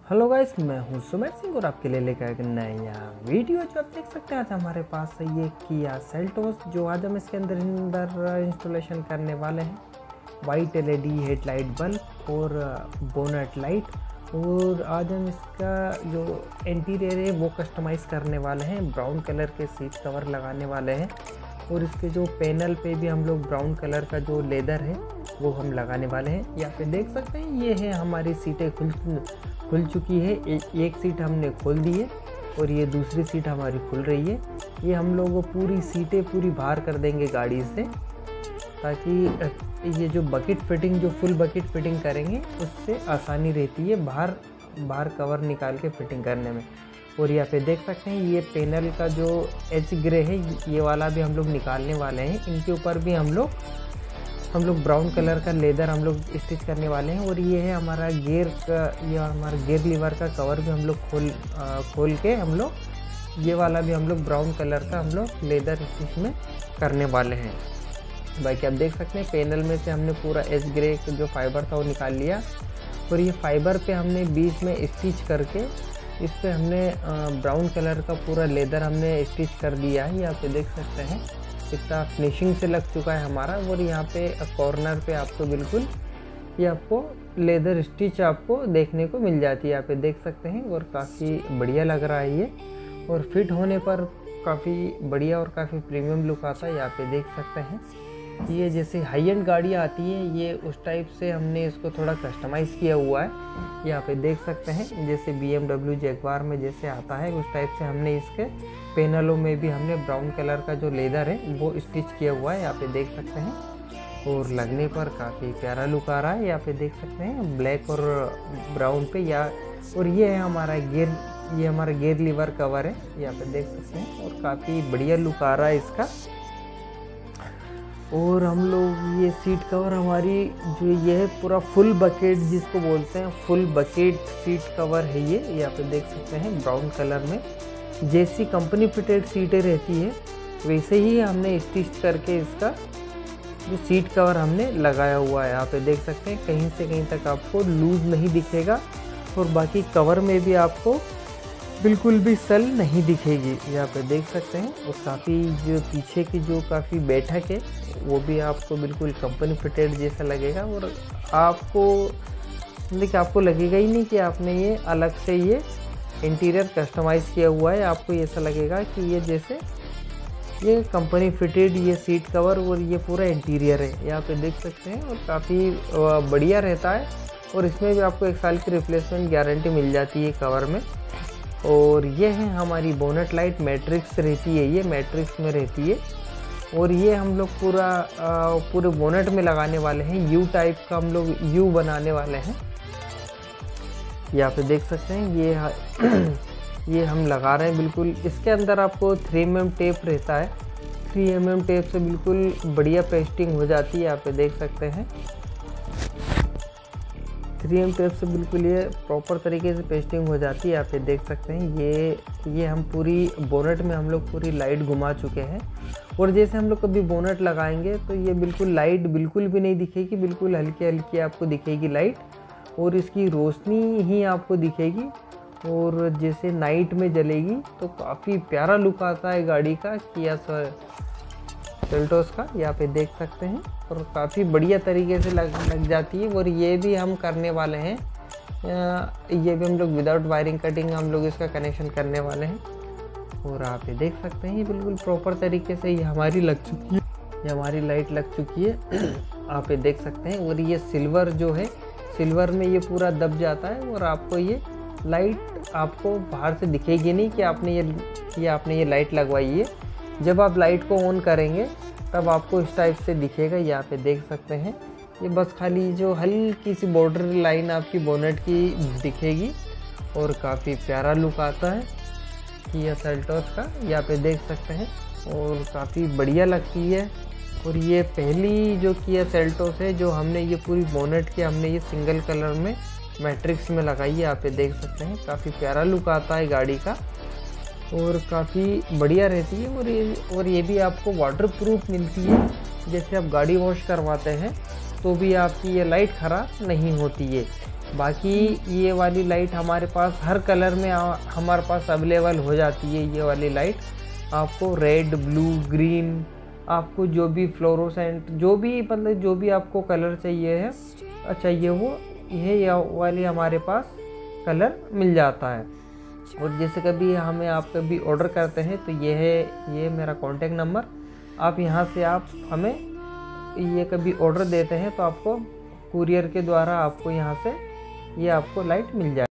Hello guys, मैं हूं सुमेर सिंह और आपके लिए लेकर एक नया वीडियो। जो आप देख सकते हैं आज हमारे पास है ये किया सेल्टोस, जो आज हम इसके अंदर इंस्टॉलेशन करने वाले हैं। वाइट एलईडी हेडलाइट बल्ब और बोनट लाइट, और आज हम इसका जो इंटीरियर है वो कस्टमाइज़ करने वाले हैं। ब्राउन कलर के सीट कवर लगाने वाले हैं और इसके जो पैनल पे भी हम लोग ब्राउन कलर का जो लेदर है वो हम लगाने वाले हैं। यहाँ पे देख सकते हैं ये है हमारी सीटें खुल चुकी है। एक सीट हमने खोल दी है और ये दूसरी सीट हमारी खुल रही है। ये हम लोग पूरी सीटें पूरी बाहर कर देंगे गाड़ी से, ताकि ये जो बकेट फिटिंग, जो फुल बकेट फिटिंग करेंगे उससे आसानी रहती है बाहर कवर निकाल के फिटिंग करने में। और यहाँ पे देख सकते हैं ये पैनल का जो एच ग्रे है ये वाला भी हम लोग निकालने वाले हैं। इनके ऊपर भी हम लोग ब्राउन कलर का लेदर हम लोग स्टिच करने वाले हैं। और ये है हमारा गियर का, ये हमारा गियर लीवर का कवर भी हम लोग खोल के हम लोग ये वाला भी हम लोग ब्राउन कलर का हम लोग लेदर स्टिच में करने वाले हैं। बाकी आप देख सकते हैं पैनल में से हमने पूरा एच ग्रे जो फाइबर था वो निकाल लिया और ये फाइबर पे हमने बीच में स्टिच करके इस पर हमने ब्राउन कलर का पूरा लेदर हमने स्टिच कर दिया है। यहाँ पे देख सकते हैं कितना फिनिशिंग से लग चुका है हमारा। और यहाँ पे कॉर्नर पे आपको बिल्कुल ये आपको लेदर स्टिच आपको देखने को मिल जाती है। यहाँ पे देख सकते हैं और काफ़ी बढ़िया लग रहा है ये, और फिट होने पर काफ़ी बढ़िया और काफ़ी प्रीमियम लुक आता है। यहाँ पे देख सकते हैं ये जैसे हाई एंड गाड़ियाँ आती है ये उस टाइप से हमने इसको थोड़ा कस्टमाइज़ किया हुआ है। यहाँ पे देख सकते हैं जैसे BMW जैगवार में जैसे आता है उस टाइप से हमने इसके पैनलों में भी हमने ब्राउन कलर का जो लेदर है वो स्टिच किया हुआ है। यहाँ पे देख सकते हैं और लगने पर काफ़ी प्यारा लुक आ रहा है। यहाँ पे देख सकते हैं ब्लैक और ब्राउन पे और ये है हमारा ये हमारा गियर लीवर कवर है। यहाँ पे देख सकते हैं और काफ़ी बढ़िया लुक आ रहा है इसका। और हम लोग ये सीट कवर हमारी जो ये है पूरा फुल बकेट जिसको बोलते हैं, फुल बकेट सीट कवर है ये। यहाँ पे देख सकते हैं ब्राउन कलर में जैसी कंपनी फिटेड सीटें रहती है वैसे ही हमने स्टिच करके इसका जो सीट कवर हमने लगाया हुआ है। यहाँ पे देख सकते हैं कहीं से कहीं तक आपको लूज नहीं दिखेगा और बाकी कवर में भी आपको बिल्कुल भी सल नहीं दिखेगी। यहाँ पे देख सकते हैं और काफ़ी जो पीछे की जो काफ़ी बैठक है वो भी आपको बिल्कुल कंपनी फिटेड जैसा लगेगा। और आपको लगेगा ही नहीं कि आपने ये अलग से ये इंटीरियर कस्टमाइज़ किया हुआ है। आपको ऐसा लगेगा कि ये जैसे ये कंपनी फिटेड ये सीट कवर और ये पूरा इंटीरियर है। यहाँ पे देख सकते हैं और काफ़ी बढ़िया रहता है। और इसमें भी आपको 1 साल की रिप्लेसमेंट गारंटी मिल जाती है कवर में। और ये है हमारी बोनट लाइट, मैट्रिक्स रहती है, ये मैट्रिक्स में रहती है। और ये हम लोग पूरे बोनट में लगाने वाले हैं। यू टाइप का हम लोग यू बनाने वाले हैं। यहाँ पे देख सकते हैं ये हम लगा रहे हैं बिल्कुल। इसके अंदर आपको 3mm टेप रहता है। 3mm टेप से बिल्कुल बढ़िया पेस्टिंग हो जाती है। यहाँ पे देख सकते हैं 3M टेप से बिल्कुल ये प्रॉपर तरीके से पेस्टिंग हो जाती है। यहाँ पे देख सकते हैं ये हम पूरी बोनट में हम लोग पूरी लाइट घुमा चुके हैं। और जैसे हम लोग कभी बोनट लगाएंगे तो ये बिल्कुल लाइट बिल्कुल भी नहीं दिखेगी, बिल्कुल हल्की हल्की आपको दिखेगी लाइट और इसकी रोशनी ही आपको दिखेगी। और जैसे नाइट में जलेगी तो काफ़ी प्यारा लुक आता है गाड़ी का, किया सेल्टोस का। यहाँ पे देख सकते हैं और काफ़ी बढ़िया तरीके से लग जाती है। और ये भी हम करने वाले हैं, ये भी हम लोग विदाउट वायरिंग कटिंग हम लोग इसका कनेक्शन करने वाले हैं। और आप ये देख सकते हैं ये बिल्कुल प्रॉपर तरीके से ये हमारी लग चुकी है, ये हमारी लाइट लग चुकी है। आप ये देख सकते हैं। और ये सिल्वर जो है, सिल्वर में ये पूरा दब जाता है और आपको ये लाइट आपको बाहर से दिखेगी नहीं कि आपने ये लाइट लगवाई है। जब आप लाइट को ऑन करेंगे तब आपको इस टाइप से दिखेगा। यहाँ पे देख सकते हैं ये बस खाली जो हल्की सी बॉर्डर लाइन आपकी बोनट की दिखेगी और काफ़ी प्यारा लुक आता है किया सेल्टोस का। यहाँ पे देख सकते हैं और काफ़ी बढ़िया लगती है। और ये पहली जो किया सेल्टोस है जो हमने ये पूरी बोनट की हमने ये सिंगल कलर में मैट्रिक्स में लगाई है। यहाँ पे देख सकते हैं काफ़ी प्यारा लुक आता है गाड़ी का और काफ़ी बढ़िया रहती है। और ये भी आपको वाटरप्रूफ मिलती है। जैसे आप गाड़ी वॉश करवाते हैं तो भी आपकी ये लाइट ख़राब नहीं होती है। बाकी ये वाली लाइट हमारे पास हर कलर में हमारे पास अवेलेबल हो जाती है। ये वाली लाइट आपको रेड, ब्लू, ग्रीन, आपको जो भी फ्लोरोसेंट, जो भी मतलब जो भी आपको कलर चाहिए वो ये वाली हमारे पास कलर मिल जाता है। और जैसे कभी हमें आप कभी ऑर्डर करते हैं तो ये मेरा कॉन्टैक्ट नंबर, आप यहाँ से आप हमें ये कभी ऑर्डर देते हैं तो आपको कुरियर के द्वारा आपको यहाँ से ये आपको लाइट मिल जाए।